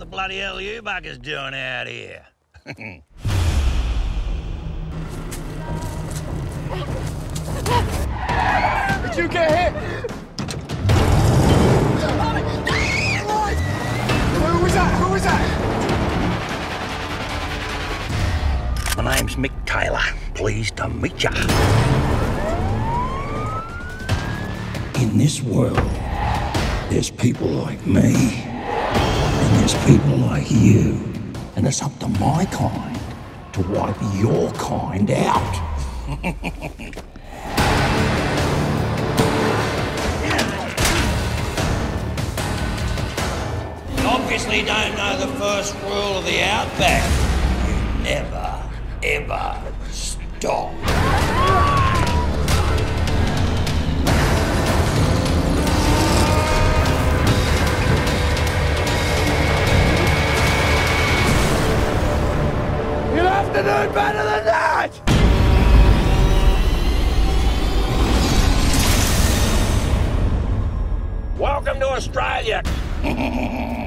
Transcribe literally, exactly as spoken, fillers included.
bloody hell are you buggers doing out here? Did you get hit? Who was that? Who was that? My name's Mick Taylor. Pleased to meet ya. In this world, there's people like me, and there's people like you, and it's up to my kind to wipe your kind out. Obviously don't know the first rule of the outback. You never, ever stop. You'll have to do better than that! Welcome to Australia.